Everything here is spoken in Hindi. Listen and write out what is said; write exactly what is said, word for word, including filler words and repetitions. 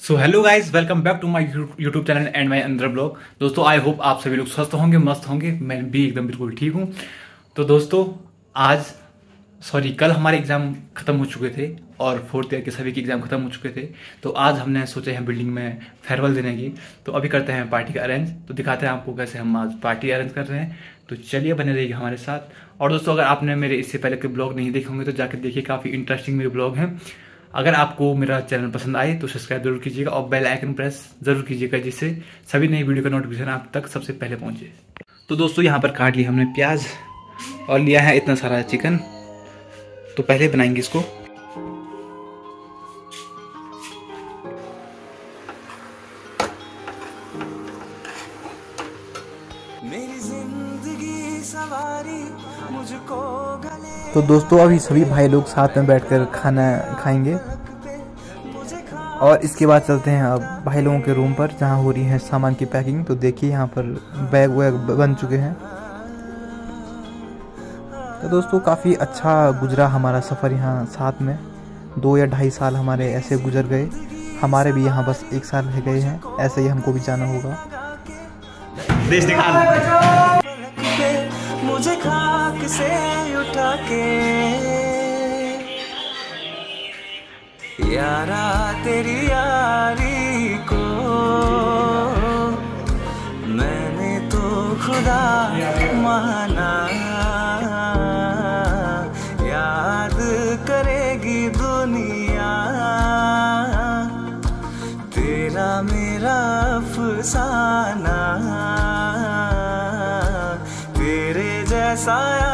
So hello guys, welcome back to my YouTube channel and my अंदर ब्लॉग। दोस्तों आई होप आप सभी लोग स्वस्थ होंगे, मस्त होंगे। मैं भी एकदम बिल्कुल ठीक हूँ। तो दोस्तों आज सॉरी कल हमारे एग्ज़ाम ख़त्म हो चुके थे और फोर्थ ईयर के सभी के एग्ज़ाम ख़त्म हो चुके थे। तो आज हमने सोचे हैं बिल्डिंग में फेयरवेल देने की, तो अभी करते हैं पार्टी का अरेंज। तो दिखाते हैं आपको कैसे हम आज पार्टी अरेंज कर रहे हैं। तो चलिए बने रहिए हमारे साथ। और दोस्तों अगर आपने मेरे इससे पहले के ब्लॉग नहीं देखे होंगे तो जाकर देखिए, काफ़ी इंटरेस्टिंग मेरे ब्लॉग हैं। अगर आपको मेरा चैनल पसंद आए तो सब्सक्राइब जरूर कीजिएगा और बेल आइकन प्रेस जरूर कीजिएगा, जिससे सभी नई वीडियो का नोटिफिकेशन आप तक सबसे पहले पहुंचे। तो दोस्तों यहाँ पर काट लिया हमने प्याज और लिया है इतना सारा चिकन। तो पहले बनाएंगे इसको। मेरी जिंदगी सवारी मुझको गले। तो दोस्तों अभी सभी भाई लोग साथ में बैठकर खाना खाएंगे और इसके बाद चलते हैं अब भाई लोगों के रूम पर, जहां हो रही है सामान की पैकिंग। तो देखिए यहाँ पर बैग वैग बन चुके हैं। तो दोस्तों काफ़ी अच्छा गुजरा हमारा सफ़र यहाँ साथ में। दो या ढाई साल हमारे ऐसे गुजर गए। हमारे भी यहाँ बस एक साल रह गए हैं, ऐसे ही हमको भी जाना होगा। देश निकाल मुझे खाक से उठा के यारा तेरी यारी को मैंने तो खुदा माना। याद करेगी दुनिया तेरा मेरा अफसाना। तेरे जैसा